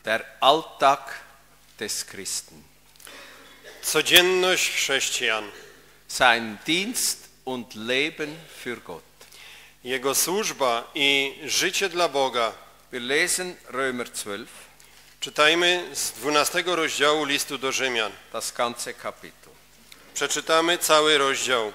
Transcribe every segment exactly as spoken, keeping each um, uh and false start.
Der Alltag des Christen. Codzienność chrześcijan. Sein Dienst und Leben für Gott. Jego służba i życie dla Boga. Wir lesen Römer zwölf. Czytajmy z dwunastego rozdziału listu do Rzymian. Das ganze Kapitel. Przeczytamy cały rozdział.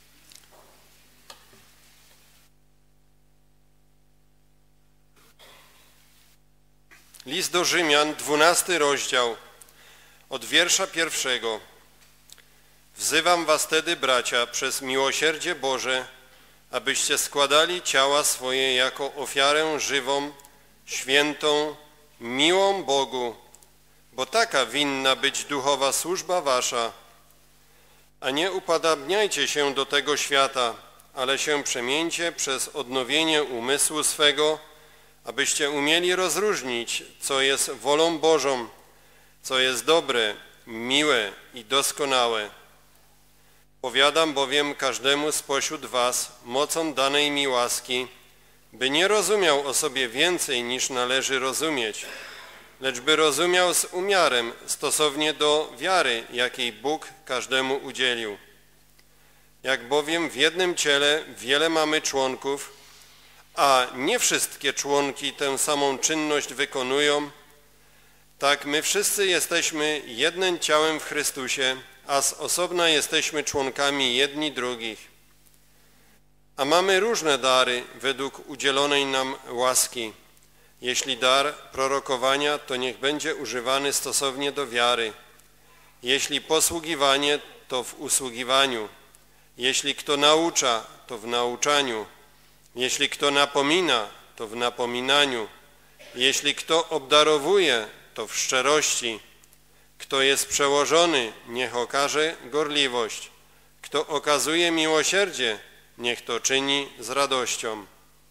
List do Rzymian, dwunasty rozdział, od wiersza pierwszego. Wzywam was tedy, bracia, przez miłosierdzie Boże, abyście składali ciała swoje jako ofiarę żywą, świętą, miłą Bogu, bo taka winna być duchowa służba wasza. A nie upodabniajcie się do tego świata, ale się przemieńcie przez odnowienie umysłu swego, abyście umieli rozróżnić, co jest wolą Bożą, co jest dobre, miłe i doskonałe. Powiadam bowiem każdemu spośród was mocą danej mi łaski, by nie rozumiał o sobie więcej niż należy rozumieć, lecz by rozumiał z umiarem stosownie do wiary, jakiej Bóg każdemu udzielił. Jak bowiem w jednym ciele wiele mamy członków, a nie wszystkie członki tę samą czynność wykonują, tak my wszyscy jesteśmy jednym ciałem w Chrystusie, a z osobna jesteśmy członkami jedni drugich. A mamy różne dary według udzielonej nam łaski. Jeśli dar prorokowania, to niech będzie używany stosownie do wiary. Jeśli posługiwanie, to w usługiwaniu. Jeśli kto naucza, to w nauczaniu. Jeśli kto napomina, to w napominaniu. Jeśli kto obdarowuje, to w szczerości. Kto jest przełożony, niech okaże gorliwość. Kto okazuje miłosierdzie, niech to czyni z radością.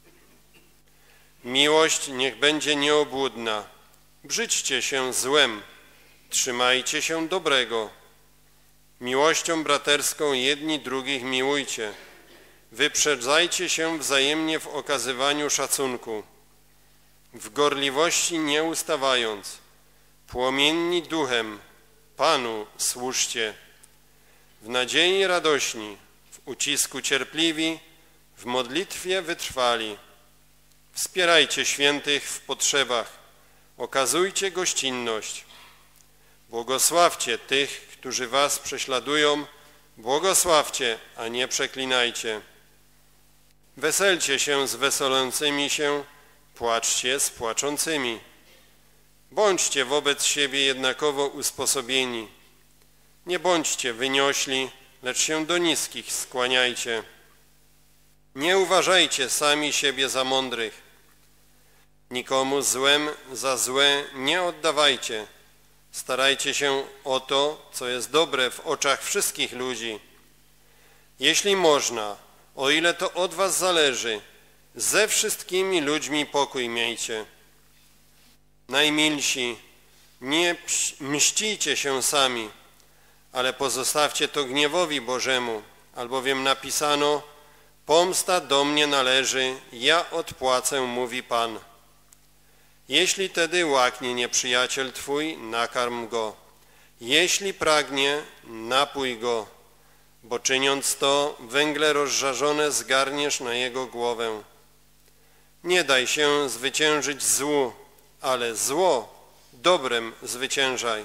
Miłość niech będzie nieobłudna. Brzydźcie się złem, trzymajcie się dobrego. Miłością braterską jedni drugich miłujcie. Wyprzedzajcie się wzajemnie w okazywaniu szacunku. W gorliwości nie ustawając, płomienni duchem, Panu służcie. W nadziei radośni, w ucisku cierpliwi, w modlitwie wytrwali. Wspierajcie świętych w potrzebach, okazujcie gościnność. Błogosławcie tych, którzy was prześladują, błogosławcie, a nie przeklinajcie. Weselcie się z weselącymi się, płaczcie z płaczącymi. Bądźcie wobec siebie jednakowo usposobieni. Nie bądźcie wyniośli, lecz się do niskich skłaniajcie. Nie uważajcie sami siebie za mądrych. Nikomu złem za złe nie oddawajcie. Starajcie się o to, co jest dobre w oczach wszystkich ludzi. Jeśli można, o ile to od was zależy, ze wszystkimi ludźmi pokój miejcie. Najmilsi, nie mścijcie się sami, ale pozostawcie to gniewowi Bożemu, albowiem napisano: pomsta do mnie należy, ja odpłacę, mówi Pan. Jeśli tedy łaknie nieprzyjaciel twój, nakarm go. Jeśli pragnie, napój go, bo czyniąc to, węgle rozżarzone zgarniesz na jego głowę. Nie daj się zwyciężyć złu, ale zło dobrem zwyciężaj.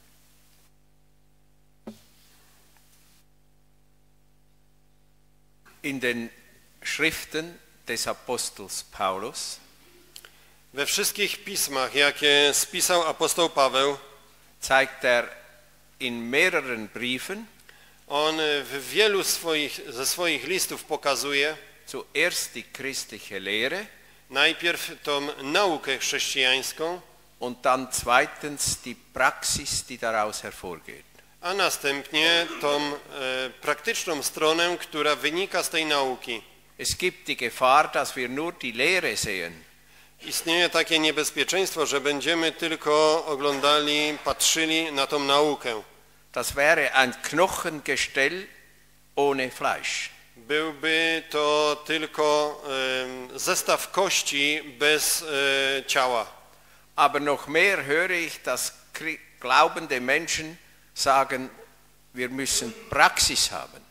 In den Schriften des Apostels Paulus we wszystkich pismach, jakie spisał apostoł Paweł, zeigt er in mehreren Briefen, on w wielu swoich, ze swoich listów pokazuje zuerst die christliche Lehre, najpierw tą naukę chrześcijańską, und dann zweitens die Praxis, die daraus hervorgeht. A następnie tą e, praktyczną stronę, która wynika z tej nauki. Es gibt die Gefahr, dass wir nur die Lehre sehen. Istnieje takie niebezpieczeństwo, że będziemy tylko oglądali, patrzyli na tą naukę. Das wäre ein Knochengestell ohne Fleisch. Byłby to tylko e, zestaw kości bez e, ciała. Aber noch mehr höre ich, dass glaubende Menschen sagen, wir müssen Praxis haben.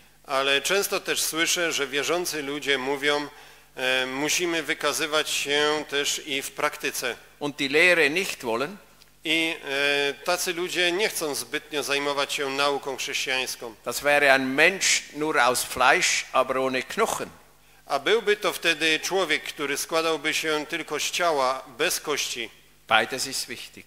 Ale często też słyszę, że wierzący ludzie mówią, e, musimy wykazywać się też i w praktyce. Und die Lehre nicht wollen. I e, tacy ludzie nie chcą zbytnio zajmować się nauką chrześcijańską. Das wäre ein Mensch nur aus Fleisch, aber ohne Knochen. A byłby to wtedy człowiek, który składałby się tylko z ciała, bez kości. Beides ist wichtig.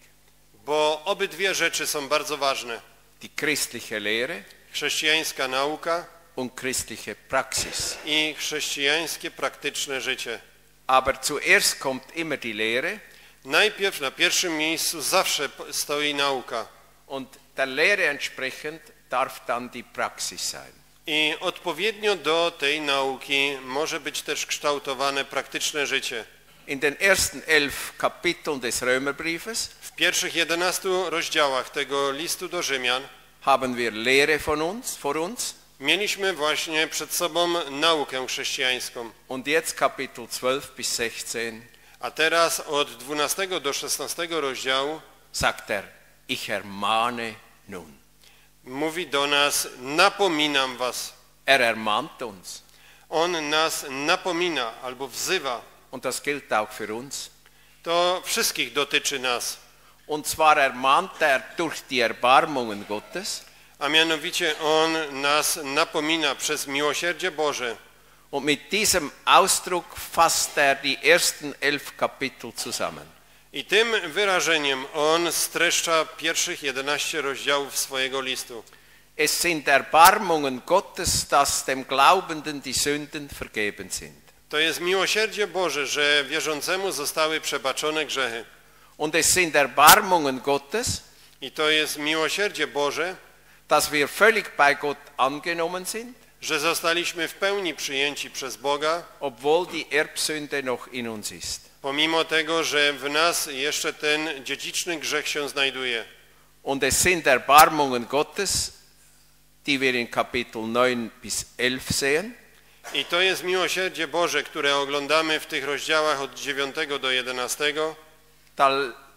Bo obydwie rzeczy są bardzo ważne. Die christliche Lehre Chrześcijańska nauka und christliche Praxis. i chrześcijańskie praktyczne życie. Aber zuerst kommt immer die Lehre. Najpierw na pierwszym miejscu zawsze stoi nauka. Und der Lehre entsprechend darf dann die Praxis sein. I odpowiednio do tej nauki może być też kształtowane praktyczne życie. In den ersten elf Kapiteln des Römerbriefes W pierwszych jedenastu rozdziałach tego listu do Rzymian haben wir Lehre von uns, vor uns. mieliśmy właśnie przed sobą naukę chrześcijańską. Und jetzt Kapitel zwölf bis sechzehn A teraz od dwunastego do szesnastego rozdziału sagt er, ich ermahne nun. mówi do nas, napominam was. Er ermahnt uns. On nas napomina albo wzywa. Und das gilt auch für uns. To wszystkich dotyczy nas. Und zwar ermahnt er durch die Erbarmungen Gottes. A mianowicie On nas napomina przez miłosierdzie Boże. Und mit diesem Ausdruck fasst er die ersten elf Kapitel zusammen. I tym wyrażeniem On streszcza pierwszych jedenaście rozdziałów swojego listu. Es sind Erbarmungen Gottes, dass dem Glaubenden die Sünden vergeben sind. To jest miłosierdzie Boże, że wierzącemu zostały przebaczone grzechy. Und es sind Erbarmungen Gottes, I to jest miłosierdzie Boże, dass wir völlig bei Gott angenommen sind, że zostaliśmy w pełni przyjęci przez Boga, obwohl die Erbsünde noch in uns ist. pomimo tego, że w nas jeszcze ten dziedziczny grzech się znajduje. Und es sind Erbarmungen Gottes, die wir in Kapitel neun bis elf sehen. I to jest miłosierdzie Boże, które oglądamy w tych rozdziałach od dziewiątego do jedenastego. Da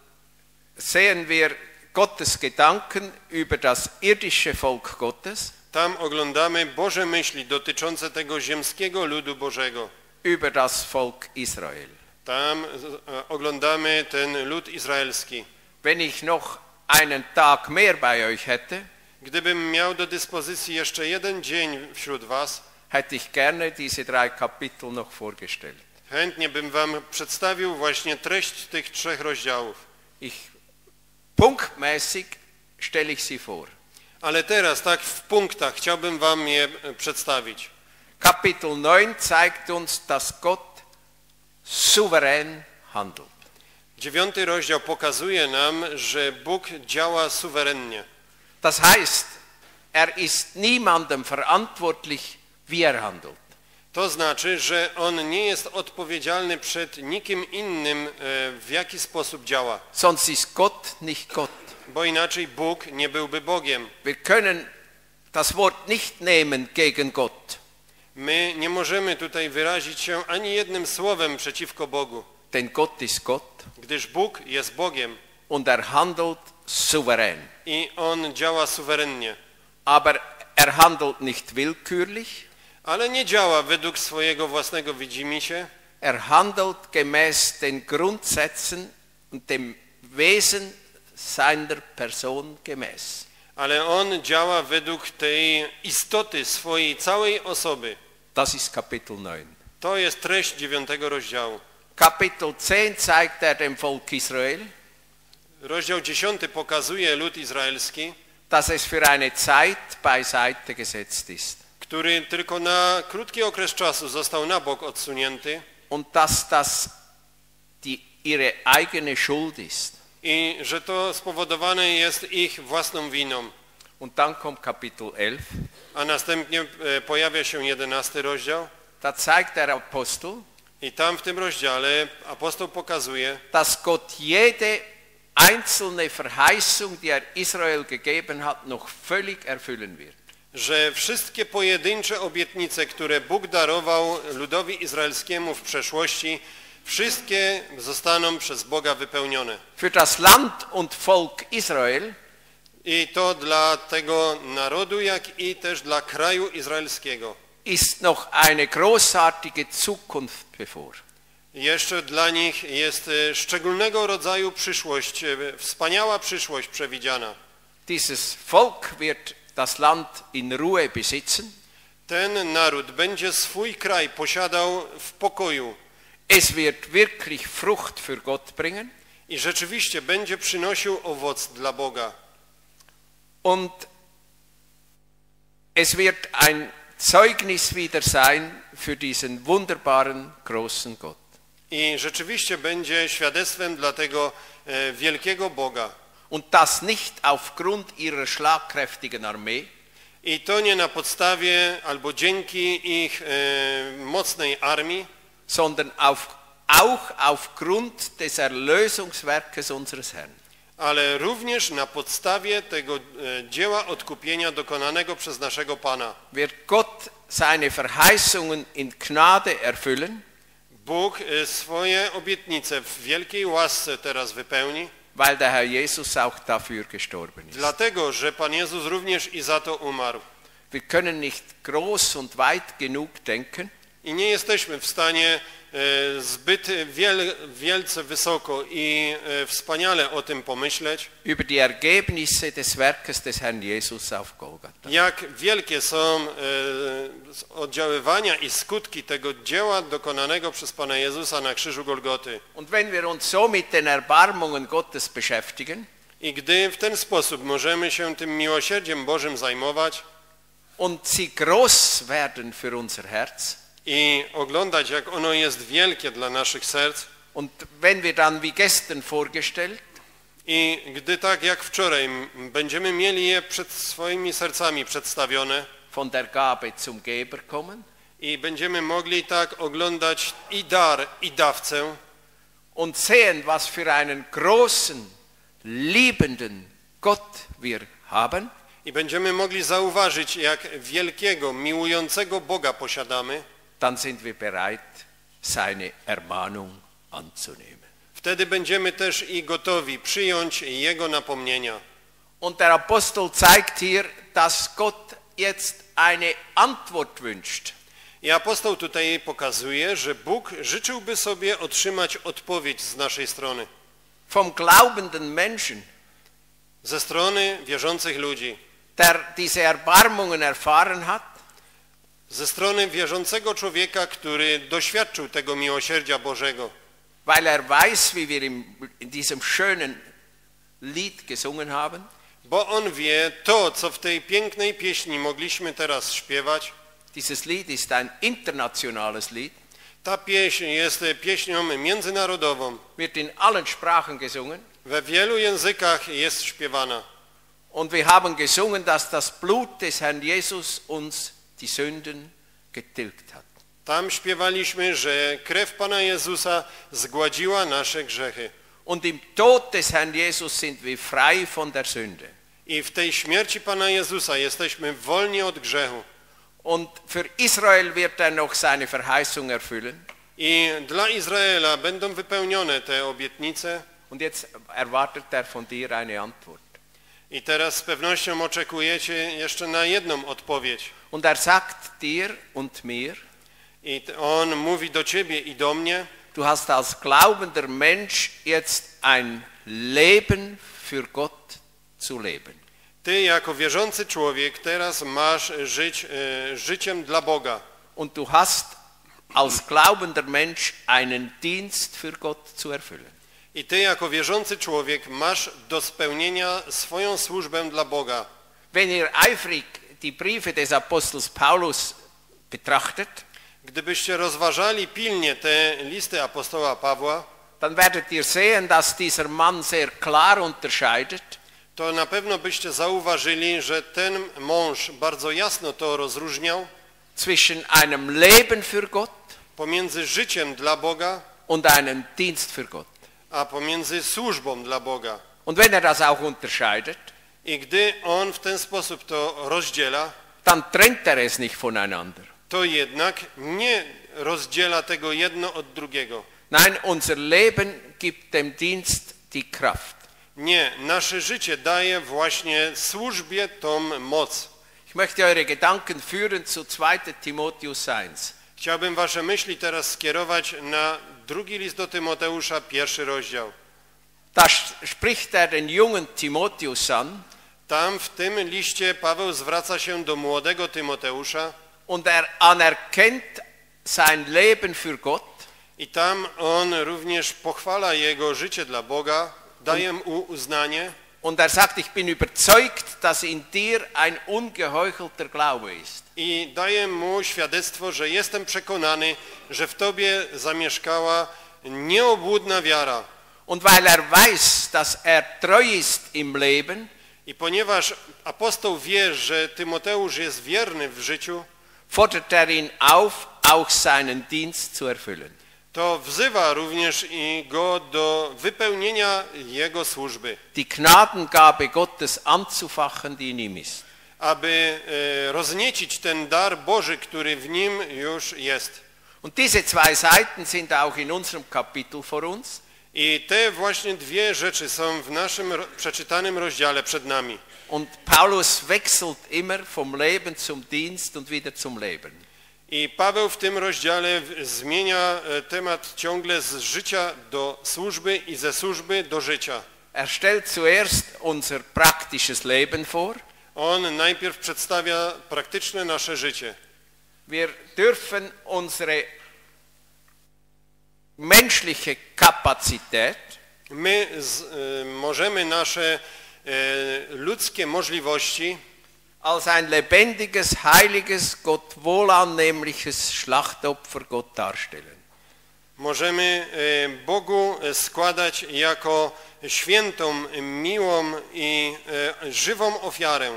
sehen wir Gottes Gedanken über das irdische Volk Gottes, Tam oglądamy Boże myśli dotyczące tego ziemskiego ludu Bożego. über das Volk Israel. Tam e, oglądamy ten lud izraelski. Wenn ich noch einen Tag mehr bei euch hätte, Gdybym miał do dyspozycji jeszcze jeden dzień wśród was, hätte ich gerne diese drei Kapitel noch vorgestellt. chętnie bym wam przedstawił właśnie treść tych trzech rozdziałów. Ich, punktmäßig stelle ich sie vor. Ale teraz, tak w punktach, chciałbym wam je przedstawić. Kapitel neun zeigt uns, dass Gott souverän handelt. Dziewiąty rozdział pokazuje nam, że Bóg działa suwerennie. Das heißt, er ist niemandem verantwortlich, wie er handelt. To znaczy, że On nie jest odpowiedzialny przed nikim innym, w jaki sposób działa. Sonst ist Gott nicht Gott. Bo inaczej Bóg nie byłby Bogiem. Wir können das Wort nicht nehmen gegen Gott. My nie możemy tutaj wyrazić się ani jednym słowem przeciwko Bogu. Denn Gott ist Gott Gdyż Bóg jest Bogiem und er handelt souverän. i On działa suwerennie. Aber er handelt nicht willkürlich. Ale nie działa według swojego własnego widzimisię. Er handelt gemäß den Grundsätzen und dem Wesen seiner Person gemäß. Ale On działa według tej istoty swojej całej osoby. Das ist Kapitel neun. To jest treść dziewiątego rozdziału. Kapitel zehn zeigt er dem Volk Israel, Rozdział dziesiąty pokazuje lud izraelski, dass es für eine Zeit beiseite gesetzt ist. który tylko na krótki okres czasu został na bok odsunięty Und dass das die, ihre eigene Schuld ist. i że to spowodowane jest ich własną winą. Und dann kommt Kapitel elf. A następnie e, pojawia się jedenasty rozdział Da zeigt der Apostel, i tam w tym rozdziale apostoł pokazuje, dass Gott jede einzelne Verheißung, die er Israel gegeben hat, noch völlig erfüllen wird. że wszystkie pojedyncze obietnice, które Bóg darował ludowi izraelskiemu w przeszłości, wszystkie zostaną przez Boga wypełnione. Für das Land und Volk Israel I to dla tego narodu, jak i też dla kraju izraelskiego. ist noch eine großartige Zukunft bevor. Jeszcze dla nich jest e, szczególnego rodzaju przyszłość, e, wspaniała przyszłość przewidziana. Dieses Volk wird das Land in Ruhe besitzen. Ten naród będzie swój kraj posiadał w pokoju Es wird wirklich Frucht für Gott bringen. i rzeczywiście będzie przynosił owoc dla Boga. Und es wird ein Zeugnis wieder sein für diesen wunderbaren, großen Gott. I rzeczywiście będzie świadectwem dla tego e, wielkiego Boga. Und das nicht aufgrund ihrer schlagkräftigen Armee, I to nie na podstawie albo dzięki ich e, mocnej armii, sondern auf, auch aufgrund des Erlösungswerkes unseres Herrn. ale również na podstawie tego e, dzieła odkupienia dokonanego przez naszego Pana. Wird Gott seine Verheißungen in Gnade erfüllen, Bóg e, swoje obietnice w wielkiej łasce teraz wypełni, weil der Herr Jesus auch dafür gestorben ist. dlatego, że Pan Jezus również i za to umarł. Wir können nicht groß und weit genug denken, I nie jesteśmy w stanie e, zbyt wiel, wielce wysoko i e, wspaniale o tym pomyśleć, über die Ergebnisse des Werkes des Herrn Jesus auf Golgatha. jak wielkie są e, oddziaływania i skutki tego dzieła dokonanego przez Pana Jezusa na krzyżu Golgoty. Und wenn wir uns so mit den Erbarmungen Gottes beschäftigen I gdy w ten sposób możemy się tym miłosierdziem Bożym zajmować und sie groß werden für unser Herz, i oglądać, jak ono jest wielkie dla naszych serc, und wenn wir dann wie gestern vorgestellt i gdy tak jak wczoraj będziemy mieli je przed swoimi sercami przedstawione von der Gabe zum Geber kommen i będziemy mogli tak oglądać i dar, i dawcę und sehen, was für einen großen, liebenden Gott wir haben, i będziemy mogli zauważyć, jak wielkiego, miłującego Boga posiadamy, dann sind wir bereit, seine Ermahnung anzunehmen. wtedy będziemy też i gotowi przyjąć Jego napomnienia. Und der Apostel zeigt hier, dass Gott jetzt eine Antwort wünscht. I apostoł tutaj pokazuje, że Bóg życzyłby sobie otrzymać odpowiedź z naszej strony, Vom glaubenden Menschen, ze strony wierzących ludzi, der diese Erbarmungen erfahren hat, ze strony wierzącego człowieka, który doświadczył tego miłosierdzia Bożego, weil er weiß, wie wir in diesem schönen Lied gesungen haben, bo on wie to, co w tej pięknej pieśni mogliśmy teraz śpiewać. dieses Lied ist ein internationales Lied, Ta pieśń jest pieśnią międzynarodową. wird in allen Sprachen gesungen. We wielu językach jest śpiewana. Und wir haben gesungen, dass das Blut des Herrn Jesus uns die Sünden getilgt hat. Tam śpiewaliśmy, że krew Pana Jezusa zgładziła nasze grzechy. Und im Tod des Herrn Jesus sind wir frei von der Sünde. I w tej śmierci Pana Jezusa jesteśmy wolni od grzechu. Und für Israel wird er noch seine Verheißung erfüllen. I dla Izraela będą wypełnione te obietnice. Und jetzt erwartet er von dir eine Antwort. I teraz z pewnością oczekujecie jeszcze na jedną odpowiedź. Und er sagt dir und mir, I on mówi do ciebie i do mnie: du hast als glaubender Mensch jetzt ein Leben für Gott zu leben. ty jako wierzący człowiek teraz masz żyć e, życiem dla Boga. Und du hast als glaubender Mensch einen Dienst für Gott zu erfüllen. I ty jako wierzący człowiek masz do spełnienia swoją służbę dla Boga. Wenn ihr eifrig die Briefe des Apostels Paulus betrachtet, Gdybyście rozważali pilnie te listy apostoła Pawła, dann werdet ihr sehen, dass dieser Mann sehr klar unterscheidet to na pewno byście zauważyli, że ten mąż bardzo jasno to rozróżniał zwischen einem Leben für Gott pomiędzy życiem dla Boga, und einem Dienst für Gott. a pomiędzy służbą dla Boga. Und wenn er das auch unterscheidet, I gdy on w ten sposób to rozdziela, dann trennt er es nicht voneinander. to jednak nie rozdziela tego jedno od drugiego. Nein, unser Leben gibt dem Dienst die Kraft. Nie, nasze życie daje właśnie służbie tą moc. Ich möchte eure Gedanken führen zu zweiter Timotheus eins. Chciałbym wasze myśli teraz skierować na drugi list do Tymoteusza, pierwszy rozdział. Da spricht er den jungen Timotheus an. Tam w tym liście Paweł zwraca się do młodego Tymoteusza Und er anerkennt sein Leben für Gott. i tam on również pochwala jego życie dla Boga, daje mu uznanie. Und er sagt, ich bin überzeugt, dass in dir ein ungeheuchelter Glaube ist. I daje mu świadectwo, że jestem przekonany, że w tobie zamieszkała nieobłudna wiara. Und weil er weiß, dass er treu ist im Leben, I ponieważ apostoł wie, że Tymoteusz jest wierny w życiu, fordert er ihn auf, auch seinen Dienst zu erfüllen. to wzywa również i go do wypełnienia jego służby, Die Gnadengabe Gottes anzufachen, die in ihm ist. aby e, rozniecić ten dar Boży, który w nim już jest. Und diese zwei Seiten sind auch in unserem Kapitel vor uns. I te właśnie dwie rzeczy są w naszym ro- przeczytanym rozdziale przed nami. Und Paulus wechselt immer vom Leben zum Dienst und wieder zum Leben. I Paweł w tym rozdziale w- zmienia e, temat ciągle z życia do służby i ze służby do życia. Er stellt zuerst unser praktisches Leben vor. On najpierw przedstawia praktyczne nasze życie. Wir dürfen unsere menschliche Kapazität My z, e, możemy nasze e, ludzkie możliwości als ein lebendiges, heiliges, Gott wohlannehmliches Schlachtopfer Gott darstellen. możemy e, Bogu składać jako świętą, miłą i e, żywą ofiarę.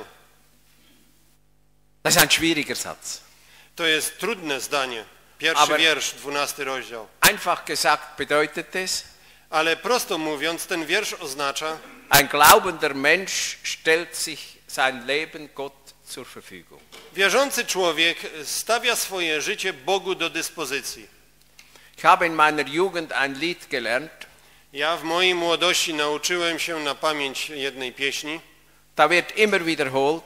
Das ist ein schwieriger Satz. To jest trudne zdanie. Pierwszy Aber- wiersz, dwunasty rozdział. Einfach gesagt bedeutet es, Ale prosto mówiąc, ten wiersz oznacza, ein glaubender Mensch stellt sich sein Leben Gott zur Verfügung. wierzący człowiek stawia swoje życie Bogu do dyspozycji. Ich habe in meiner Jugend ein Lied gelernt, Ja w mojej młodości nauczyłem się na pamięć jednej pieśni. da wird immer wiederholt,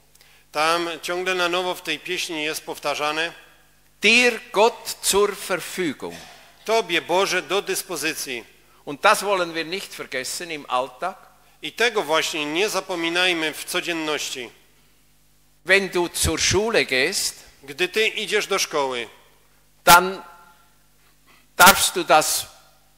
Tam ciągle na nowo w tej pieśni jest powtarzane: dir Gott zur Verfügung. Tobie, Boże, do dyspozycji. Und das wollen wir nicht vergessen im Alltag. I tego właśnie nie zapominajmy w codzienności. Wenn du zur Schule gehst, Gdy ty idziesz do szkoły, dann darfst du das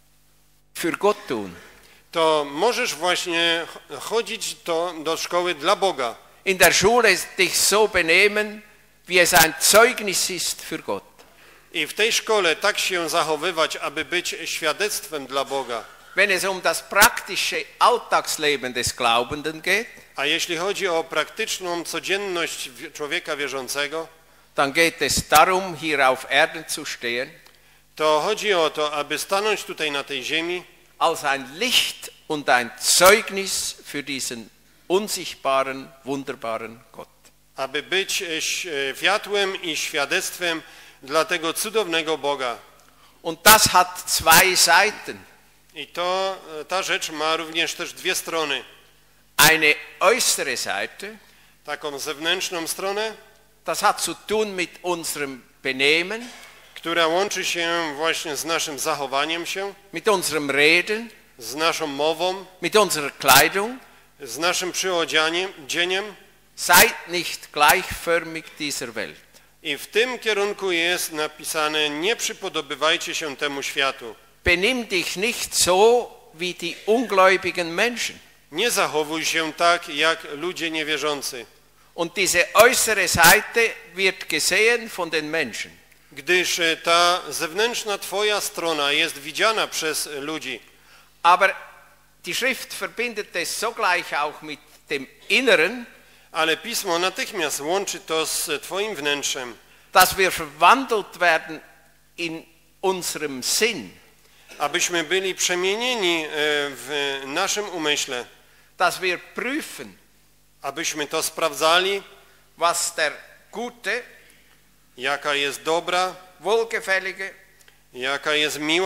für Gott tun. to możesz właśnie ch- chodzić to do szkoły dla Boga. In der Schule dich so benehmen, wie es ein Zeugnis ist für Gott. I w tej szkole tak się zachowywać, aby być świadectwem dla Boga. Wenn es um das praktische Alltagsleben des Glaubenden geht, A jeśli chodzi o praktyczną codzienność wi- człowieka wierzącego, dann geht es darum, hier auf Erden zu stehen, to chodzi o to, aby stanąć tutaj na tej ziemi als ein Licht und ein Zeugnis für diesen unsichtbaren, wunderbaren Gott. aby być e, światłem i świadectwem dla tego cudownego Boga. Und das hat zwei Seiten. I to, e, ta rzecz ma również też dwie strony. Eine äußere Seite, Taką zewnętrzną stronę, das hat zu tun mit unserem Benehmen, która łączy się właśnie z naszym zachowaniem się, mit unserem Reden, z naszą mową, mit unserer Kleidung. z naszym przyodzianiem, dzieniem. Seid nicht gleichförmig dieser Welt. I w tym kierunku jest napisane: nie przypodobywajcie się temu światu. Benimm dich nicht so wie die ungläubigen Menschen. Nie zachowuj się tak, jak ludzie niewierzący. Und diese äußere Seite wird gesehen von den Menschen. Gdyż e, ta zewnętrzna twoja strona jest widziana przez ludzi. Aber die Schrift verbindet es sogleich auch mit dem Inneren, Ale Pismo natychmiast łączy to z twoim wnętrzem, dass wir verwandelt werden in unserem Sinn, abyśmy byli przemienieni e, w naszym umyśle, dass wir prüfen, abyśmy to sprawdzali, was der gute, jaka jest dobra, wohlgefällige, jaka jest miła,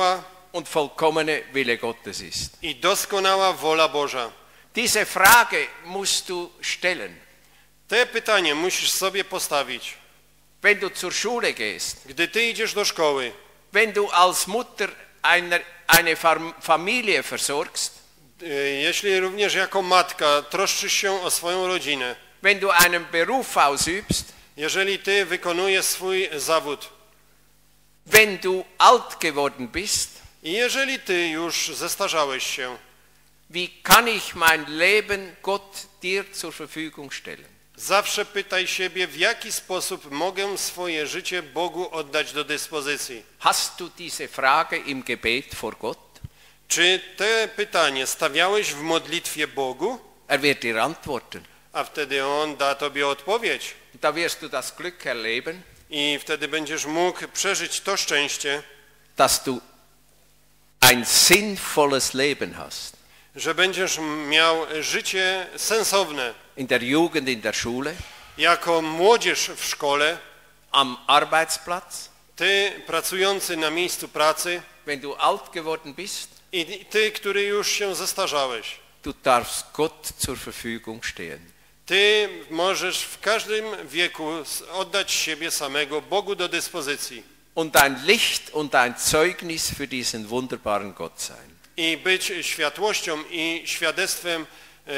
und vollkommene Wille Gottes ist. i doskonała wola Boża. Diese Frage musst du stellen. Te pytanie musisz sobie postawić. Wenn du zur Schule gehst, Gdy ty idziesz do szkoły, wenn du als Mutter einer, eine Fam- Familie versorgst, y, jeśli również jako matka troszczysz się o swoją rodzinę, wenn du einen Beruf ausübst, jeżeli ty wykonujesz swój zawód wenn du alt geworden bist, i jeżeli ty już zestarzałeś się, wie kann ich mein Leben Gott dir zur Verfügung stellen? zawsze pytaj siebie, w jaki sposób mogę swoje życie Bogu oddać do dyspozycji. Hast du diese Frage im Gebet vor Gott? Czy te pytanie stawiałeś w modlitwie Bogu? Er wird dir antworten. A wtedy On da tobie odpowiedź. Da wirst du das Glück erleben, I wtedy będziesz mógł przeżyć to szczęście, dass du ein sinnvolles Leben hast. że będziesz miał życie sensowne. In der Jugend, in der Schule, Jako młodzież w szkole, am Arbeitsplatz, ty pracujący na miejscu pracy wenn du alt geworden bist, i ty, który już się zestarzałeś. du darfst Gott zur Verfügung stehen. Ty możesz w każdym wieku oddać siebie samego Bogu do dyspozycji Und ein Licht und ein Zeugnis für diesen wunderbaren Gott sein. i być światłością i świadectwem e,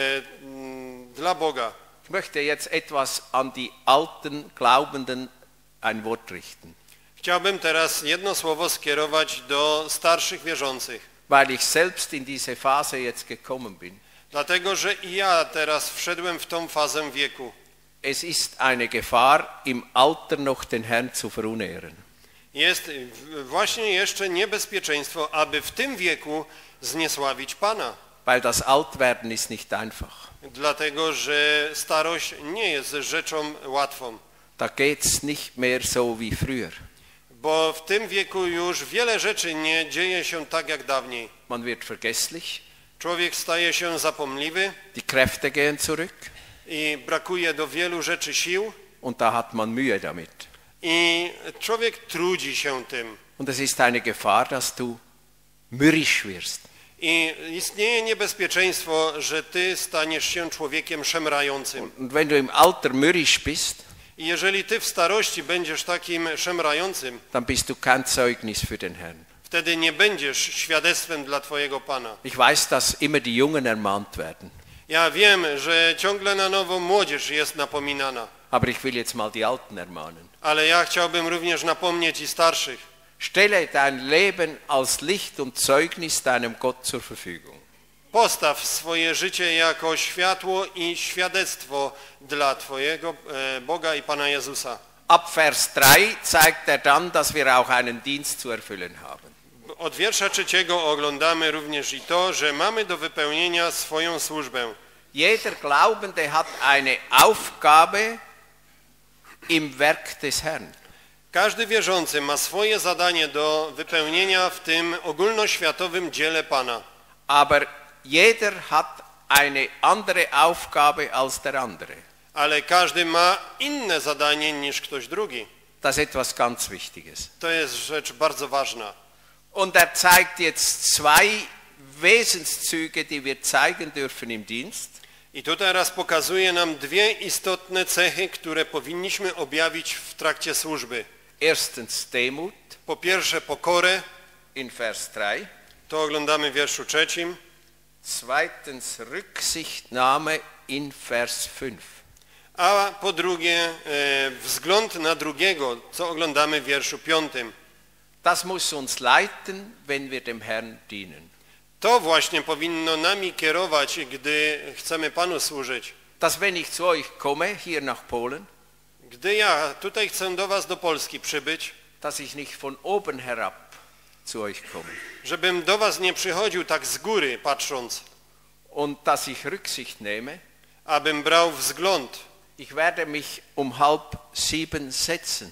m, dla Boga. Ich möchte jetzt etwas an die alten Glaubenden ein Wort richten, Chciałbym teraz jedno słowo skierować do starszych wierzących, weil ich selbst in diese Phase jetzt gekommen bin. dlatego że i ja teraz wszedłem w tą fazę wieku. Es ist eine Gefahr, im Alter noch den Herrn zu verunehren. Jest właśnie jeszcze niebezpieczeństwo, aby w tym wieku zniesławić Pana, Weil das Altwerden ist nicht einfach. dlatego że starość nie jest rzeczą łatwą, Da geht's nicht mehr so wie früher. bo w tym wieku już wiele rzeczy nie dzieje się tak jak dawniej. Man wird vergesslich, Człowiek staje się zapomniwy die Kräfte gehen zurück i brakuje do wielu rzeczy sił und da hat man Mühe damit. i człowiek trudzi się tym. Und es ist eine Gefahr, dass du mürrisch wirst. I istnieje niebezpieczeństwo, że ty staniesz się człowiekiem szemrającym. Und wenn du im Alter mürrisch bist, I jeżeli ty w starości będziesz takim szemrającym, dann bist du kein Zeugnis für den Herrn. wtedy nie będziesz świadectwem dla twojego Pana. Ich weiß, dass immer die Jungen ermahnt werden. Ja wiem, że ciągle na nowo młodzież jest napominana, Aber ich will jetzt mal die Alten ermahnen. ale ja chciałbym również napomnieć i starszych. Stelle dein Leben als Licht und Zeugnis deinem Gott zur Verfügung. Postaw swoje życie jako światło i świadectwo dla twojego e, Boga i Pana Jezusa. Ab Vers drei zeigt er dann, dass wir auch einen Dienst zu erfüllen haben. Od wiersza trzeciego oglądamy również i to, że mamy do wypełnienia swoją służbę. Jeder Glaubende hat eine Aufgabe im Werk des Herrn. Każdy wierzący ma swoje zadanie do wypełnienia w tym ogólnoświatowym dziele Pana. Aber jeder hat eine andere Aufgabe als der andere. Ale każdy ma inne zadanie niż ktoś drugi. Das ist etwas ganz Wichtiges. To jest rzecz bardzo ważna. Und er zeigt jetzt zwei Wesenszüge, die wir zeigen dürfen im Dienst. I tu teraz pokazuje nam dwie istotne cechy, które powinniśmy objawić w trakcie służby. Erstens Demut Po pierwsze pokorę, in Vers drei. to oglądamy w wierszu trzecim. Zweitens Rücksichtnahme in Vers fünf. A po drugie e, wzgląd na drugiego, co oglądamy w wierszu piątym. Das muss uns leiten, wenn wir dem Herrn dienen. To właśnie powinno nami kierować, gdy chcemy Panu służyć. Dass wenn ich zu euch komme, hier nach Polen, Gdy ja tutaj chcę do was do Polski przybyć, dass ich nicht von oben herab zu euch komme. żebym do was nie przychodził tak z góry patrząc, Und dass ich Rücksicht nehme, abym brał wzgląd. ich werde mich um halb sieben setzen.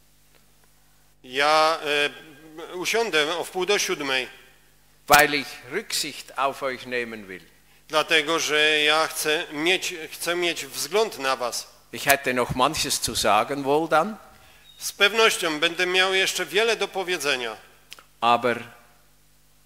Ja e, usiądę o wpół do siódmej, Weil ich Rücksicht auf euch nehmen will. dlatego że ja chcę mieć, chcę mieć wzgląd na was. Ich hätte noch manches zu sagen wohl dann, Z pewnością będę miał jeszcze wiele do powiedzenia, aber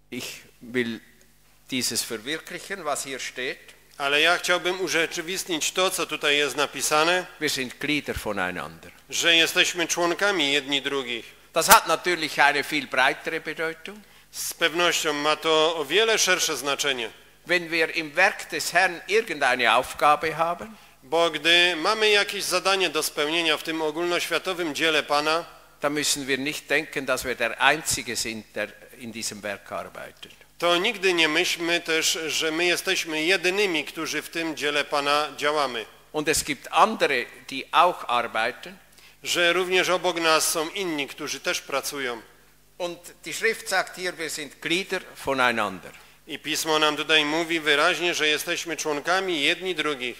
Ich will dieses verwirklichen, was hier steht. Ale ja chciałbym urzeczywistnić to, co tutaj jest napisane, Wir sind Glieder voneinander. że jesteśmy członkami jedni drugich. Das hat natürlich eine viel breitere Bedeutung. Z pewnością ma to o wiele szersze znaczenie, Wenn wir im Werk des Herrn irgendeine Aufgabe haben, bo gdy mamy jakieś zadanie do spełnienia w tym ogólnoświatowym dziele Pana, dann müssen wir nicht denken, dass wir der Einzige sind, der in diesem Werk arbeitet. to nigdy nie myślmy też, że my jesteśmy jedynymi, którzy w tym dziele Pana działamy. Und es gibt andere, die auch arbeiten. Że również obok nas są inni, którzy też pracują. Und die Schrift sagt hier, wir sind Glieder voneinander. I Pismo nam tutaj mówi wyraźnie, że jesteśmy członkami jedni drugich.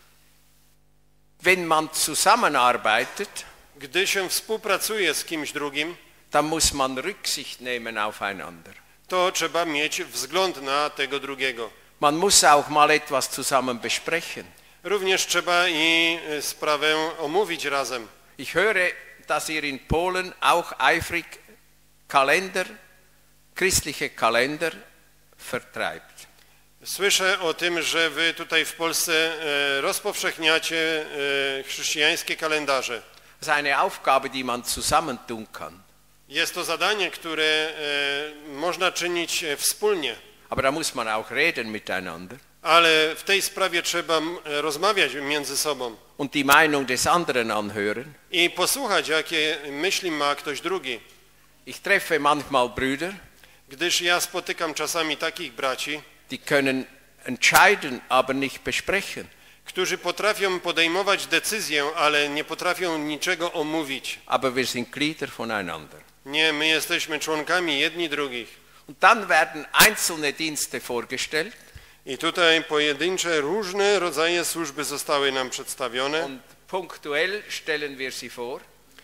Wenn man zusammenarbeitet, Gdy się współpracuje z kimś drugim, dann muss man Rücksicht nehmen aufeinander. to trzeba mieć wzgląd na tego drugiego. Man muss auch mal etwas zusammen besprechen. Również trzeba i sprawę omówić razem. Ich höre, dass ihr in Polen auch eifrig Kalender, christliche Kalender vertreibt. Słyszę o tym, że wy tutaj w Polsce rozpowszechniacie chrześcijańskie kalendarze. Das ist eine Aufgabe, die man zusammentun kann. Jest to zadanie, które można czynić wspólnie. Aber da muss man auch reden miteinander. Ale w tej sprawie trzeba rozmawiać między sobą. Und die Meinung des anderen anhören. I posłuchać, jakie myśli ma ktoś drugi. Ich treffe manchmal Brüder, Gdyż ja spotykam czasami takich braci, die können entscheiden, aber nicht besprechen. którzy potrafią podejmować decyzję, ale nie potrafią niczego omówić. Aber wir sind Glieder voneinander. Nie, my jesteśmy członkami jedni drugich. Und dann werden einzelne Dienste vorgestellt. I tutaj pojedyncze, różne rodzaje służby zostały nam przedstawione. Und punktuell stellen wir sie vor.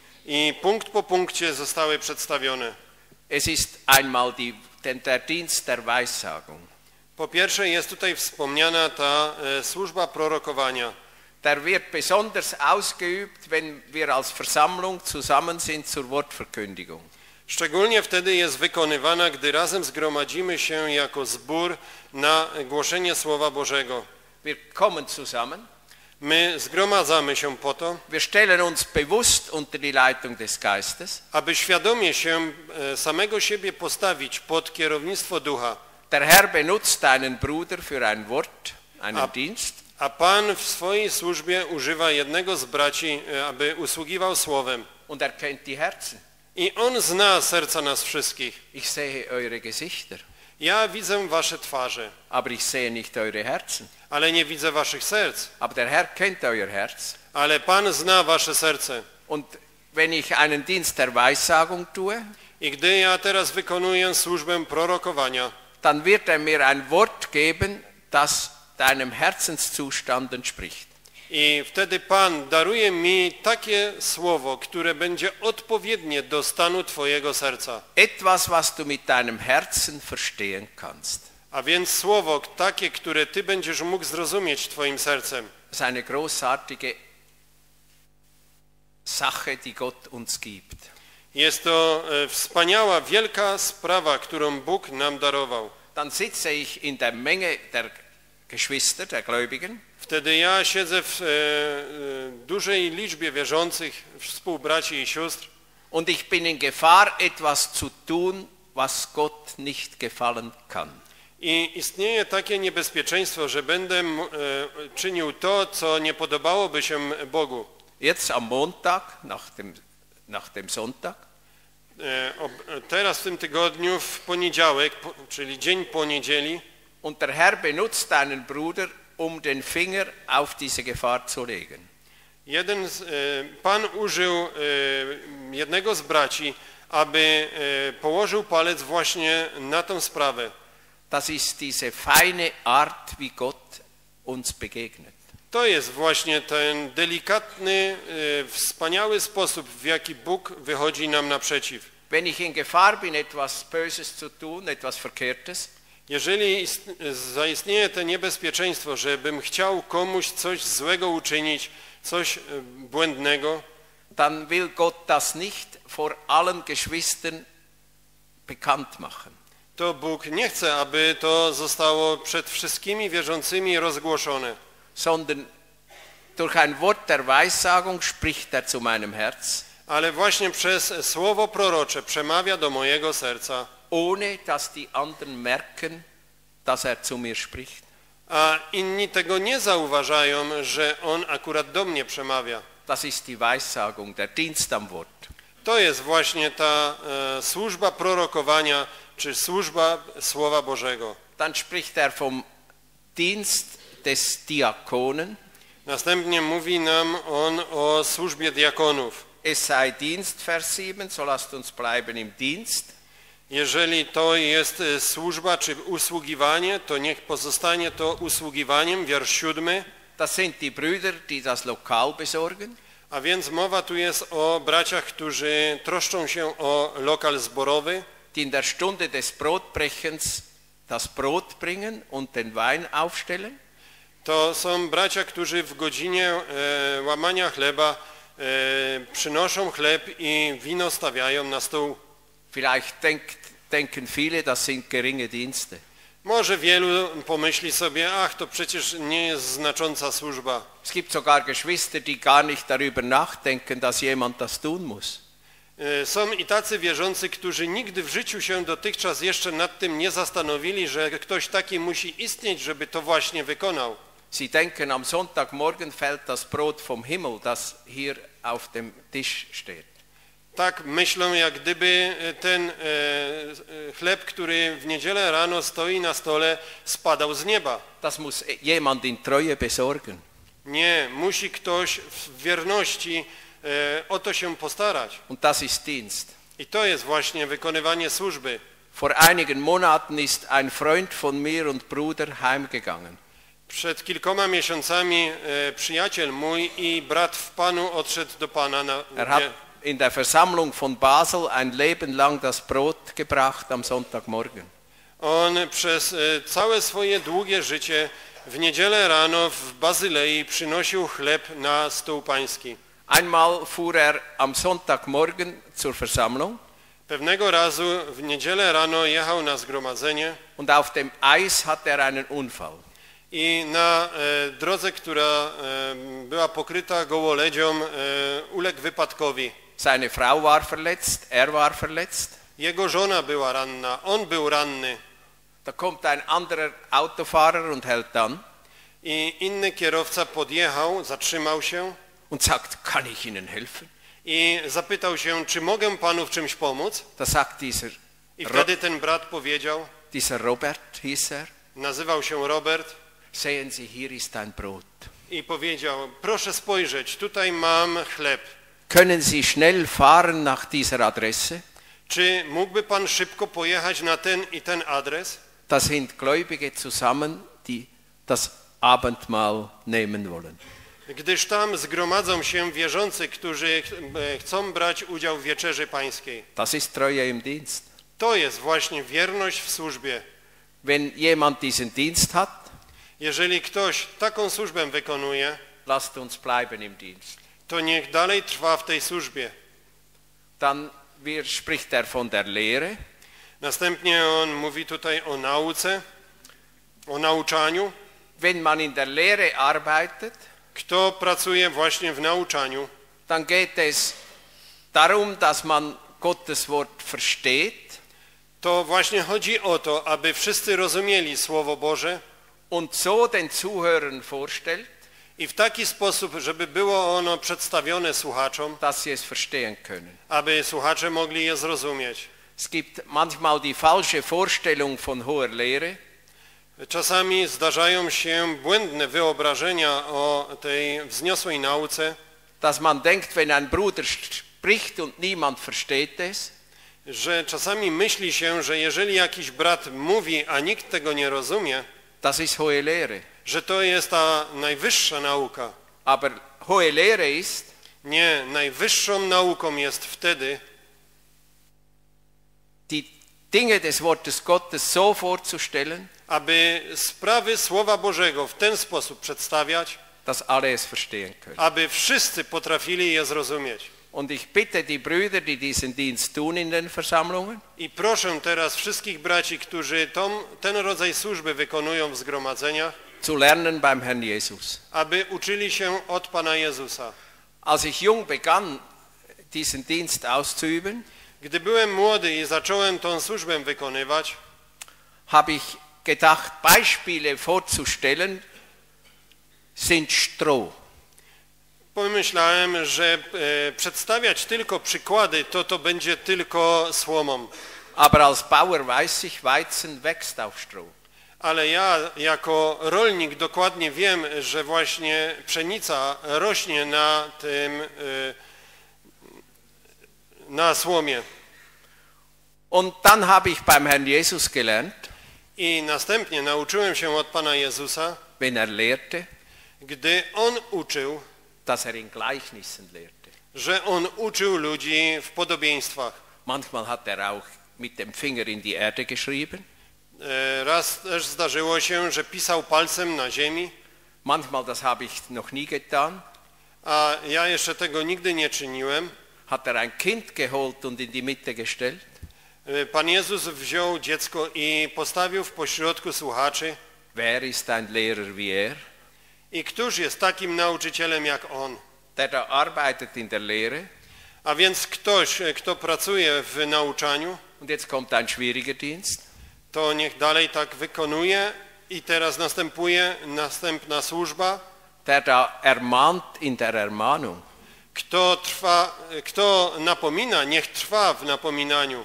I punkt po punkcie zostały przedstawione. Es ist einmal die, den, der Dienst der Weissagung. Po pierwsze jest tutaj wspomniana ta e, służba prorokowania. Der wird besonders ausgeübt, wenn wir als Versammlung zusammen sind zur Wortverkündigung. Szczególnie wtedy jest wykonywana, gdy razem zgromadzimy się jako zbór na głoszenie Słowa Bożego. Wir kommen zusammen. My zgromadzamy się po to, Wir stellen uns bewusst unter die Leitung des Geistes. aby świadomie się e, samego siebie postawić pod kierownictwo Ducha. Der Herr benutzt einen Bruder für ein Wort, einen Ab- Dienst. A Pan w swojej służbie używa jednego z braci, e, aby usługiwał Słowem. Und er kennt die Herzen. I On zna serca nas wszystkich. Ich sehe eure Gesichter, Ja widzę wasze twarze, aber ich sehe nicht eure Herzen. ale nie widzę waszych serc. Aber der Herr kennt euer Herz. Ale Pan zna wasze serce. Und wenn ich einen Dienst der Weissagung tue, I gdy ja teraz wykonuję służbę prorokowania, dann wird er mir ein Wort geben, das deinem Herzenszustand entspricht. i wtedy Pan daruje mi takie słowo, które będzie odpowiednie do stanu twojego serca. Etwas, was du mit deinem Herzen verstehen kannst. A więc słowo takie, które ty będziesz mógł zrozumieć twoim sercem. Das ist eine großartige Sache, die Gott uns gibt. Jest to e, wspaniała, wielka sprawa, którą Bóg nam darował. Dann sitze ich in der Menge der Geschwister, der Gläubigen, Wtedy ja siedzę w e, e, dużej liczbie wierzących, współbraci i sióstr, und ich bin in Gefahr, etwas zu tun, was Gott nicht gefallen kann. i istnieje takie niebezpieczeństwo, że będę m, e, czynił to, co nie podobałoby się Bogu. Jetzt am Montag, nach dem, nach dem Sonntag, E, ob, teraz w tym tygodniu, w poniedziałek, po, czyli dzień po niedzieli, und der Herr benutzt deinen Bruder, um den Finger auf diese Gefahr zu legen. jeden z, e, Pan użył e, jednego z braci, aby e, położył palec właśnie na tę sprawę. Das ist diese feine Art, wie Gott uns begegnet. To jest właśnie ten delikatny, e, wspaniały sposób, w jaki Bóg wychodzi nam naprzeciw. Wenn ich in Gefahr bin, etwas Böses zu tun, etwas Verkehrtes, Jeżeli ist- zaistnieje to niebezpieczeństwo, żebym chciał komuś coś złego uczynić, coś e, błędnego, dann will Gott das nicht vor allen Geschwistern bekannt machen. to Bóg nie chce, aby to zostało przed wszystkimi wierzącymi rozgłoszone, sondern durch ein Wort der Weissagung spricht er zu meinem Herz, ale właśnie przez słowo prorocze przemawia do mojego serca, ohne dass die anderen merken, dass er zu mir spricht. a inni tego nie zauważają, że On akurat do mnie przemawia. Das ist die Weissagung, der Dienst am Wort. To jest właśnie ta e, służba prorokowania, czy służba Słowa Bożego. Dann spricht er vom Dienst des Diakonen. Następnie mówi nam On o służbie diakonów. Es sei Dienst, Vers sieben, so lasst uns bleiben im Dienst. Jeżeli to jest e, służba czy usługiwanie, to niech pozostanie to usługiwaniem, wiersz siódmy. Das sind die Brüder, die das Lokal besorgen. A więc mowa tu jest o braciach, którzy troszczą się o lokal zborowy, Die in der Stunde des Brotbrechens das Brot bringen und den Wein aufstellen. to są bracia, którzy w godzinie e, łamania chleba e, przynoszą chleb i wino stawiają na stół. Vielleicht denkt, denken viele, das sind geringe Dienste. Może wielu pomyśli sobie, ach, to przecież nie jest znacząca służba. Es gibt sogar Geschwister, die gar nicht darüber nachdenken, dass jemand das tun muss. E, Są i tacy wierzący, którzy nigdy w życiu się dotychczas jeszcze nad tym nie zastanowili, że ktoś taki musi istnieć, żeby to właśnie wykonał. Sie denken, am Sonntagmorgen fällt das Brot vom Himmel, das hier auf dem Tisch steht. Tak myślą, jak gdyby ten e, e, chleb, który w niedzielę rano stoi na stole, spadał z nieba. Das muss jemand in Treue besorgen. Nie, musi ktoś w wierności e, o to się postarać. Und das ist Dienst. I to jest właśnie wykonywanie służby. Vor einigen Monaten ist ein Freund von mir und Bruder heimgegangen. Przed kilkoma miesiącami e, przyjaciel mój i brat w Panu odszedł do Pana. Na, Er hat in der Versammlung von Basel ein Leben lang das Brot gebracht am Sonntagmorgen. On przez e, całe swoje długie życie w niedzielę rano w Bazylei przynosił chleb na stół pański. Einmal fuhr er am Sonntagmorgen zur Versammlung Pewnego razu w niedzielę rano jechał na zgromadzenie und auf dem Eis hatte er einen Unfall. i na e, drodze, która e, była pokryta gołoledzią, e, uległ wypadkowi. Seine Frau war verletzt, er war verletzt. Jego żona była ranna, on był ranny Da kommt ein anderer Autofahrer und hält an i inny kierowca podjechał, zatrzymał się und sagt, kann ich Ihnen helfen? i zapytał się, czy mogę panu w czymś pomóc? Da sagt dieser, I Ro wtedy ten brat powiedział, dieser Robert, hieß er, nazywał się Robert, sehen Sie, hier ist ein Brot. i powiedział, proszę spojrzeć, tutaj mam chleb. Können Sie schnell fahren nach dieser Adresse? Czy mógłby pan szybko pojechać na ten i ten adres? Da sind Gläubige zusammen, die das Abendmahl nehmen wollen. Gdyż tam zgromadzą się wierzący, którzy ch chcą brać udział w wieczerzy pańskiej. Das ist Treue im Dienst. To jest właśnie wierność w służbie. Wenn jemand diesen Dienst hat, Jeżeli ktoś taką służbę wykonuje, lasst uns bleiben im Dienst. to niech dalej trwa w tej służbie. Dann spricht er von der Lehre. Następnie on mówi tutaj o nauce, o nauczaniu. Wenn man in der Lehre arbeitet, Kto pracuje właśnie w nauczaniu, dann geht es darum, dass man Gottes Wort versteht to właśnie chodzi o to, aby wszyscy rozumieli Słowo Boże und so den Zuhörern vorstellt, i w taki sposób, żeby było ono przedstawione słuchaczom, dass sie es verstehen können. aby słuchacze mogli je zrozumieć. Es gibt manchmal die falsche Vorstellung von hoher Lehre. Czasami zdarzają się błędne wyobrażenia o tej wzniosłej nauce, Dass man denkt, wenn ein Bruder spricht und niemand versteht es, że czasami myśli się, że jeżeli jakiś brat mówi, a nikt tego nie rozumie, das ist hohe Lehre. że to jest ta najwyższa nauka. Aber hohe Lehre ist, Nie, najwyższą nauką jest wtedy, die Dinge des Wortes Gottes so vorzustellen, aby sprawy Słowa Bożego w ten sposób przedstawiać, dass alle es verstehen können. aby wszyscy potrafili je zrozumieć. Und ich bitte die Brüder, die diesen Dienst tun in den Versammlungen, I proszę teraz wszystkich braci, którzy tą, ten rodzaj służby wykonują w zgromadzeniach, zu lernen beim Herrn Jesus. aby uczyli się od Pana Jezusa. Als ich jung begann, diesen Dienst auszuüben, Gdy byłem młody i zacząłem tą służbę wykonywać, habe ich gedacht, Beispiele vorzustellen sind Stroh. pomyślałem, że e, przedstawiać tylko przykłady, to to będzie tylko słomą. Aber als Bauer weiß ich, Weizen wächst auf Stroh. Ale ja jako rolnik dokładnie wiem, że właśnie pszenica rośnie na tym, e, na słomie. Und dann habe ich beim Herrn Jesus gelernt, I następnie nauczyłem się od Pana Jezusa, wenn er lehrte, gdy On uczył, dass er in Gleichnissen lehrte. że On uczył ludzi w podobieństwach. Manchmal hat er auch mit dem Finger in die Erde geschrieben, E, Raz też zdarzyło się, że pisał palcem na ziemi, manchmal, das habe ich noch nie getan, a ja jeszcze tego nigdy nie czyniłem. hat er ein Kind geholt und in die Mitte gestellt. E, Pan Jezus wziął dziecko i postawił w pośrodku słuchaczy. Wer ist ein Lehrer wie er? I któż jest takim nauczycielem jak On? Der da arbeitet in der Lehre. A więc ktoś, kto pracuje w nauczaniu, Und jetzt kommt ein schwieriger Dienst. to niech dalej tak wykonuje. I teraz następuje następna służba. Der da ermahnt in der Ermahnung. Kto trwa, kto napomina, niech trwa w napominaniu.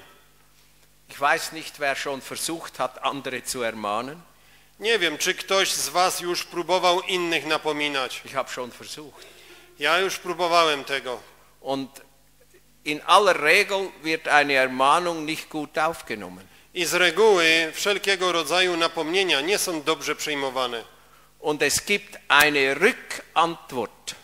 Ich weiß nicht, wer schon versucht hat, andere zu ermahnen. Nie wiem, czy ktoś z was już próbował innych napominać. Ich habe schon versucht. Ja już próbowałem tego. Und in aller Regel wird eine Ermahnung nicht gut aufgenommen. I z reguły wszelkiego rodzaju napomnienia nie są dobrze przyjmowane. Und es gibt eine Rückantwort.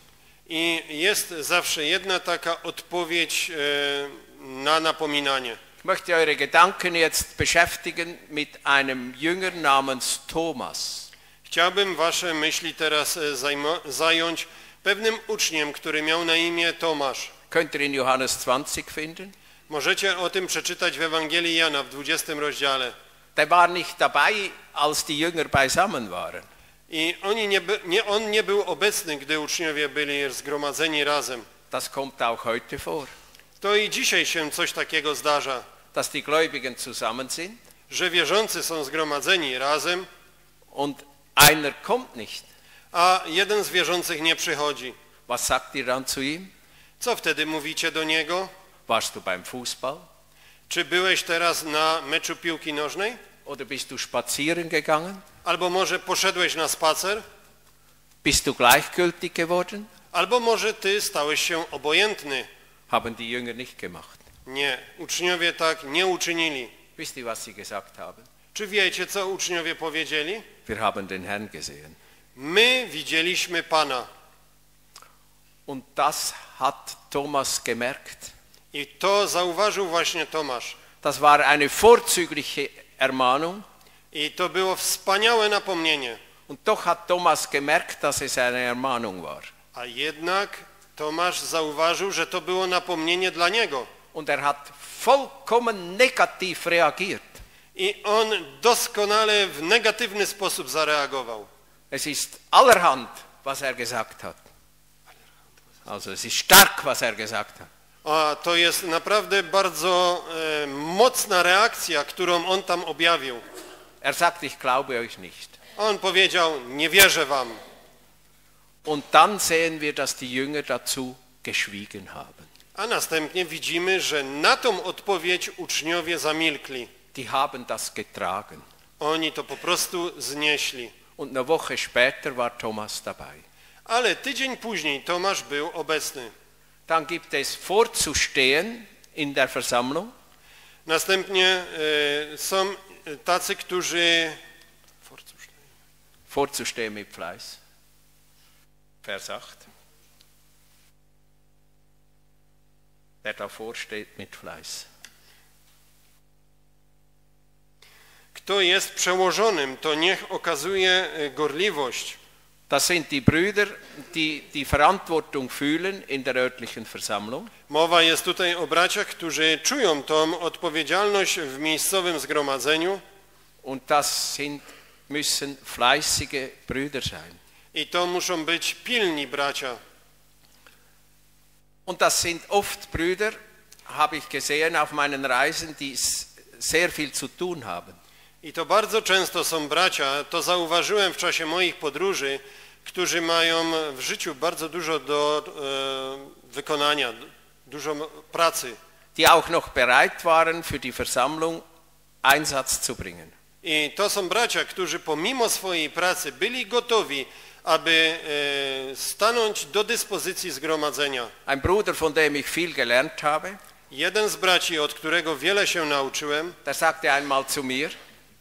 I jest zawsze jedna taka odpowiedź e, na napominanie. Ich möchte eure Gedanken jetzt beschäftigen mit einem Jünger namens Thomas. Chciałbym wasze myśli teraz e, zajmo, zająć pewnym uczniem, który miał na imię Tomasz. Könnt ihr in Johannes zwanzig finden? Możecie o tym przeczytać w Ewangelii Jana w dwudziestym rozdziale. Der war nicht dabei, als die Jünger beisammen waren. I oni nie, by, nie, on nie był obecny, gdy uczniowie byli zgromadzeni razem. Das kommt auch heute vor, To i dzisiaj się coś takiego zdarza, dass die Gläubigen zusammen sind że wierzący są zgromadzeni razem, und einer kommt nicht. a jeden z wierzących nie przychodzi. Was sagt ihr dann zu ihm? Co wtedy mówicie do niego? Warst du beim Fußball? Czy byłeś teraz na meczu piłki nożnej? Oder bist du spazieren gegangen? Albo może poszedłeś na spacer? Bist du gleichgültig geworden? Albo może ty stałeś się obojętny? Haben die Jünger nicht gemacht. Nie, uczniowie tak nie uczynili. Wisst ihr, was sie gesagt haben? Czy wiecie, co uczniowie powiedzieli? Wir haben den Herrn gesehen. My widzieliśmy Pana. Und das hat Thomas gemerkt. I to zauważył właśnie Tomasz. Das war eine vorzügliche Ermahnung. I to było wspaniałe napomnienie. Und doch hat Thomas gemerkt, dass es eine Ermahnung war. A jednak Tomasz zauważył, że to było napomnienie dla niego. Und er hat vollkommen negativ reagiert. I on doskonale w negatywny sposób zareagował. Es ist allerhand, was er gesagt hat. Also es ist stark, was er gesagt hat. A to jest naprawdę bardzo e, mocna reakcja, którą on tam objawił. Er sagt, ich glaube euch nicht. On powiedział, nie wierzę wam. Und dann sehen wir, dass die Jünger dazu geschwiegen haben. A następnie widzimy, że na tą odpowiedź uczniowie zamilkli. Die haben das getragen. Oni to po prostu znieśli. Und eine Woche später war Thomas dabei. Ale tydzień później Tomasz był obecny. Dann gibt es vorzustehen in der Versammlung. Następnie e, są tacy, którzy Vorzustehen mit Fleiß. Vers acht. Wer davor steht mit Fleiß. Kto jest przełożonym, to niech okazuje gorliwość. Das sind die Brüder, die die Verantwortung fühlen in der örtlichen Versammlung. Mowa jest tutaj o braciach, którzy czują tą odpowiedzialność w miejscowym zgromadzeniu. Und das sind, müssen fleißige Brüder sein. I to muszą być pilni bracia. Und das sind oft Brüder, habe ich gesehen auf meinen Reisen, die sehr viel zu tun haben. I to bardzo często są bracia, to zauważyłem w czasie moich podróży, którzy mają w życiu bardzo dużo do e, wykonania, dużo pracy. Die auch noch bereit waren, für die Versammlung Einsatz zu bringen. I to są bracia, którzy pomimo swojej pracy byli gotowi, aby e, stanąć do dyspozycji zgromadzenia. Ein Bruder, von dem ich viel gelernt habe, Jeden z braci, od którego wiele się nauczyłem, der sagte einmal zu mir,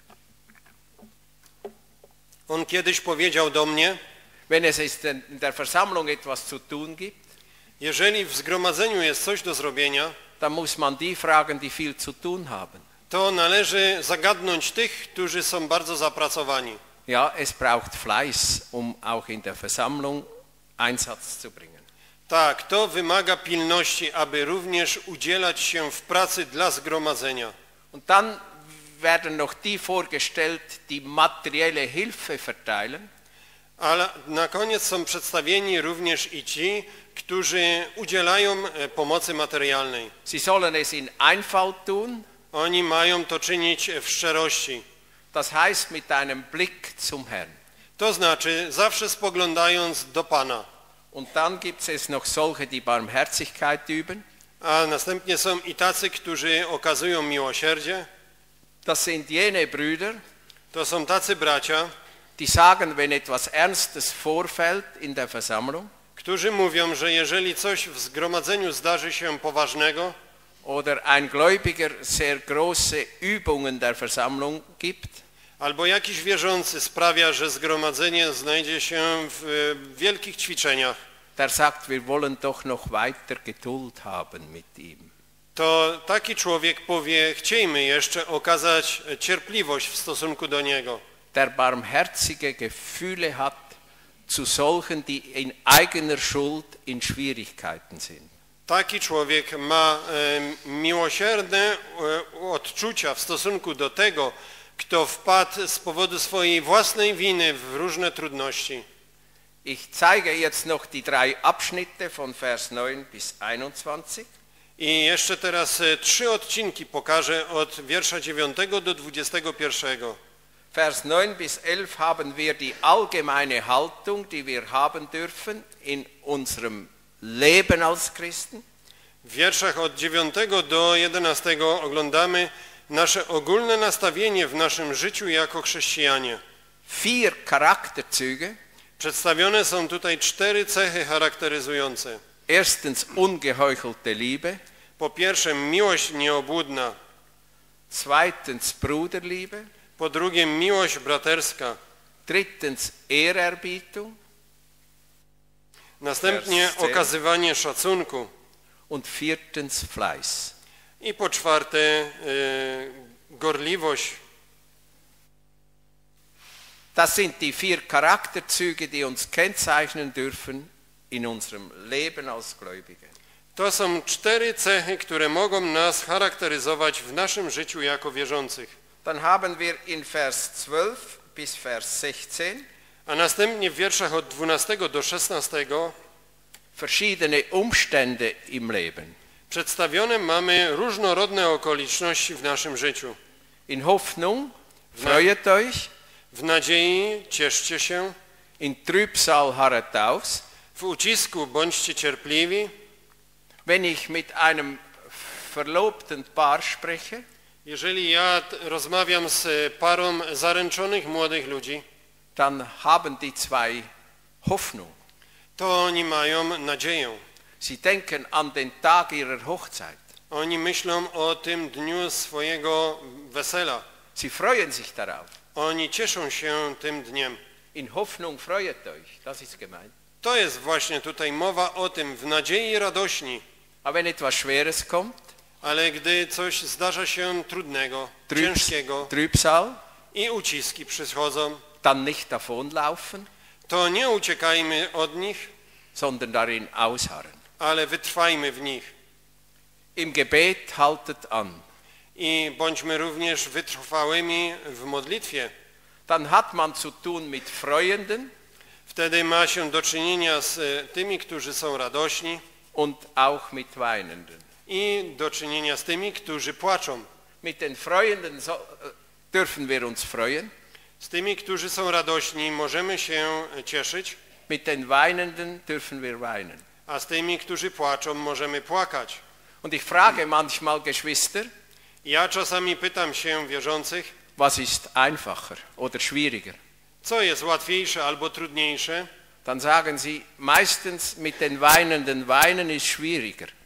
on kiedyś powiedział do mnie, wenn es in der Versammlung etwas zu tun gibt, jeżeli w zgromadzeniu jest coś do zrobienia, dann muss man die fragen, die viel zu tun haben. to należy zagadnąć tych, którzy są bardzo zapracowani. Ja, es braucht Fleiß, um auch in der Versammlung Einsatz zu bringen. Tak, to wymaga pilności, aby również udzielać się w pracy dla zgromadzenia. Und dann werden noch die vorgestellt, die materielle Hilfe verteilen. Ale na koniec są przedstawieni również i ci, którzy udzielają pomocy materialnej. Sie sollen es in Einfalt tun, Oni mają to czynić w szczerości. das heißt mit einem Blick zum Herrn. To znaczy zawsze spoglądając do Pana. Und dann gibt es noch solche, die Barmherzigkeit üben. A następnie są i tacy, którzy okazują miłosierdzie. Das sind jene Brüder, To są tacy bracia, die sagen, wenn etwas Ernstes vorfällt in der Versammlung którzy mówią, że jeżeli coś w zgromadzeniu zdarzy się poważnego, oder ein Gläubiger sehr große Übungen der Versammlung gibt, albo jakiś wierzący sprawia, że zgromadzenie znajdzie się w wielkich ćwiczeniach, der sagt, wir wollen doch noch weiter Geduld haben mit ihm. to taki człowiek powie, chciejmy jeszcze okazać cierpliwość w stosunku do niego. Der barmherzige Gefühle hat zu solchen, die in eigener Schuld in Schwierigkeiten sind. Taki człowiek ma e, miłosierne e, odczucia w stosunku do tego, kto wpadł z powodu swojej własnej winy w różne trudności. Ich zeige jetzt noch die drei Abschnitte von Vers neun bis einundzwanzig. I jeszcze teraz e, trzy odcinki pokażę od wiersza dziewiątego do dwudziestego pierwszego. Vers neun bis elf haben wir die allgemeine Haltung, die wir haben dürfen in unserem Leben als Christen. W wierszach od dziewiątego do jedenastego oglądamy nasze ogólne nastawienie w naszym życiu jako chrześcijanie. Vier Charakterzüge. Przedstawione są tutaj cztery cechy charakteryzujące. Erstens ungeheuchelte Liebe. Po pierwsze miłość nieobłudna. Zweitens Bruderliebe. Po drugie miłość braterska. Drittens Ehrerbietung. Następnie okazywanie szacunku. Und viertens Fleiß. I po czwarte y, gorliwość. Das sind die vier Charakterzüge, die uns kennzeichnen dürfen in unserem Leben als Gläubige. To są cztery cechy, które mogą nas charakteryzować w naszym życiu jako wierzących. Dann haben wir in Vers zwölf bis Vers sechzehn A następnie w wierszach od dwunastego do szesnastego verschiedene Umstände im Leben. przedstawione mamy różnorodne okoliczności w naszym życiu. In Hoffnung, freuet euch. W nadziei cieszcie się, In Trübsal harret aus. w ucisku bądźcie cierpliwi. Wenn ich mit einem verlobten Paar spreche, Jeżeli ja t- rozmawiam z parą zaręczonych młodych ludzi, dann haben die zwei Hoffnung. to oni mają nadzieję. Sie denken an den Tag ihrer Hochzeit. Oni myślą o tym dniu swojego wesela. Sie freuen sich darauf. Oni cieszą się tym dniem. In Hoffnung freuet euch, das ist gemeint. To jest właśnie tutaj mowa o tym, w nadziei radośni. Aber wenn etwas Schweres kommt, Ale gdy coś zdarza się trudnego, Trübs, ciężkiego Trübsal, i uciski przychodzą, dann nicht davonlaufen, to nie uciekajmy od nich, sondern darin ausharren. ale wytrwajmy w nich. Im Gebet haltet an. I bądźmy również wytrwałymi w modlitwie. Dann hat man zu tun mit Freuenden Wtedy ma się do czynienia z tymi, którzy są radośni und auch mit Weinenden. i do czynienia z tymi, którzy płaczą. Mit den Freuenden so, dürfen wir uns freuen. Z tymi, którzy są radośni, możemy się cieszyć, Mit den Weinenden dürfen wir weinen. a z tymi, którzy płaczą, możemy płakać. Und ich frage manchmal Geschwister, Ja czasami pytam się wierzących, was ist einfacher oder schwieriger? co jest łatwiejsze albo trudniejsze, Dann sagen sie, meistens mit den Weinenden weinen ist schwieriger.